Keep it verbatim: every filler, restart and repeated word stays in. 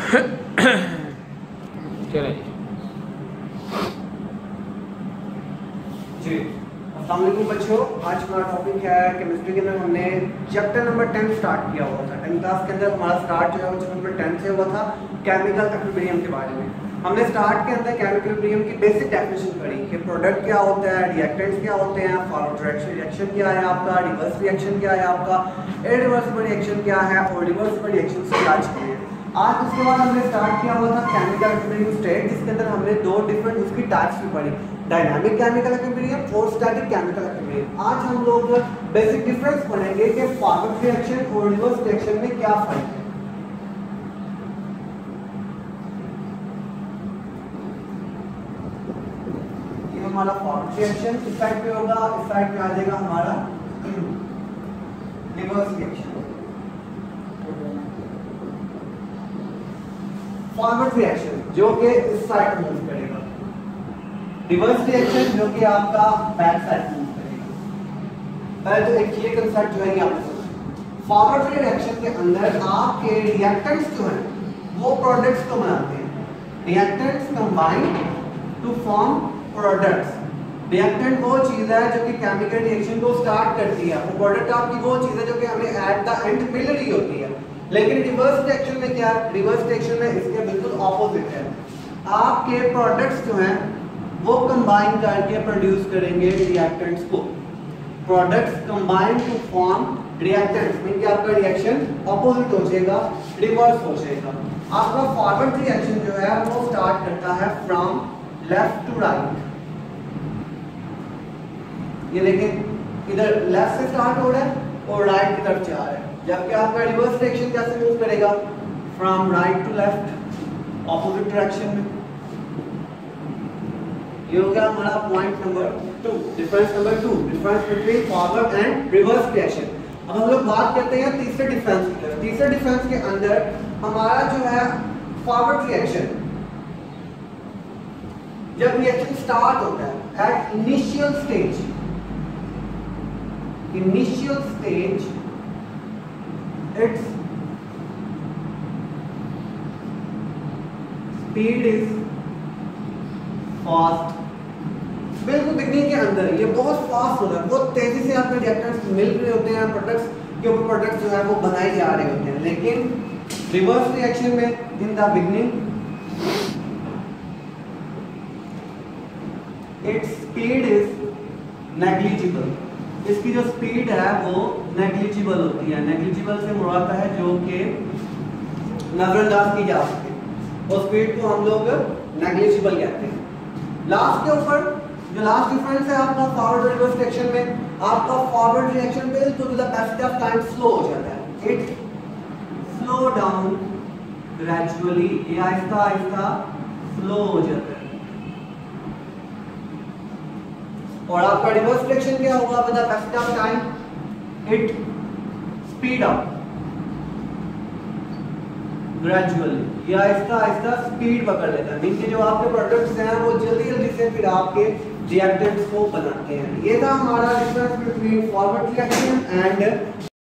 चले जी। अस्सलाम वालेकुम बच्चों, आज हमारा टॉपिक है केमिस्ट्री के अंदर हमने चैप्टर नंबर टेन स्टार्ट किया हुआ था। टेंथ क्लास के अंदर हमारा स्टार्ट जो है वो चैप्टर नंबर टेन से हुआ था केमिकल इक्विलिब्रियम के बारे में। हमने स्टार्ट के अंदर केमिकल इक्विलिब्रियम की बेसिक डेफिनेशन पढ़ी कि प्रोडक्ट क्या होता है, रिएक्टेंट्स क्या होते हैं, फॉरवर्ड रिएक्शन क्या है आपका, रिवर्स रिएक्शन क्या है आपका, इरिवर्सिबल रिएक्शन क्या है और रिवर्सिबल रिएक्शन से क्या चाहिए। आज उसके बाद हमने स्टार्ट किया हुआ था केमिकल इक्विलिब्रियम स्टेट, जिसके अंदर हमने दो डिफरेंट उसकी टाइप्स भी पढ़ी, डायनामिक केमिकल इक्विलिब्रियम और स्टैटिक केमिकल इक्विलिब्रियम। आज हम लोग बेसिक डिफरेंस पढ़ेंगे कि फॉरवर्ड रिएक्शन और रिवर्स रिएक्शन में क्या फर्क है। ये हमारा फॉरवर्ड रिएक्शन इस साइड पे होगा, इस साइड पे आ जाएगा हमारा रिवर्स रिएक्शन। फॉरवर्ड रिएक्शन जो कि इस साइड मूव करेगा, रिवर्स रिएक्शन जो कि आपका बैक साइड मूव करेगा। पहले तो एक ये कांसेप्ट जो है ये आपको समझना। फॉरवर्ड रिएक्शन के अंदर आपके रिएक्टेंट्स जो हैं वो प्रोडक्ट्स को बनाते हैं। Reactants combine to form products. Reactant वो चीज है जो कि केमिकल रिएक्शन को स्टार्ट करती है, वो प्रोडक्ट आपकी वो चीज है जो कि हमें एट द एंड मिल रही होती है। लेकिन रिवर्स रिएक्शन में क्या है? रिवर्स रिएक्शन में इसके बिल्कुल ऑपोजिट है। आपके प्रोडक्ट्स जो हैं वो कंबाइन करके प्रोड्यूस करेंगे रिएक्टेंट्स को। Products combine to form reactants mean कि आपका रिएक्शन ऑपोजिट हो जाएगा, रिवर्स हो जाएगा। आपका फॉरवर्ड रिएक्शन जो है वो स्टार्ट करता है फ्रॉम लेफ्ट टू राइट। ये देखें, इधर लेफ्ट से स्टार्ट हो रहा है और राइट की तरफ जा रहा है, जबकि आपका रिवर्स रिएक्शन कैसे मूव करेगा? From right to left, opposite direction में। ये हो गया हमारा point number two, difference number two, difference between forward and reverse reaction. अब हम लोग बात करते हैं तीसरे डिफरेंस की। तीसरे डिफरेंस के अंदर हमारा जो है फॉरवर्ड रिएक्शन, जब रिएक्शन स्टार्ट होता है at initial stage, initial stage its speed is fast। बिल्कुल बिगनिंग के अंदर ये बहुत फास्ट हो रहा है, बहुत तेजी से आपके रिएक्टेंट्स मिल रहे होते हैं, प्रोडक्ट्स के ऊपर प्रोडक्ट्स जो है वो बनाए जा रहे होते हैं। लेकिन रिवर्स रिएक्शन में in the beginning its speed is negligible। इसकी जो स्पीड है वो नेग्लिजिबल होती है। नेग्लिजिबल से मुराद है जो कि नजरअंदाज की जा सके, और स्पीड को हम लोग नेग्लिजिबल कहते हैं। लास्ट के ऊपर जो लास्ट डिफरेंस है आपका फॉरवर्ड रिवर्स रिएक्शन में, आपका फॉरवर्ड रिएक्शन बिल्कुल the passage of time slow हो जाता है। इट स्लो डाउन ग्रेजुअली, ये आहिस्ता आहिस्ता स्लो हो जाता है। और आपका रिवर्स रिएक्शन क्या होगा? With the passage of time it speed up gradually, ये आहिस्ता आहिस्ता स्पीड पकड़ लेता है। मीन कि जो आपके प्रोडक्ट्स हैं वो जल्दी जल्दी से फिर आपके रिएक्टेंट्स को बनाते हैं। ये था हमारा difference between forward reaction and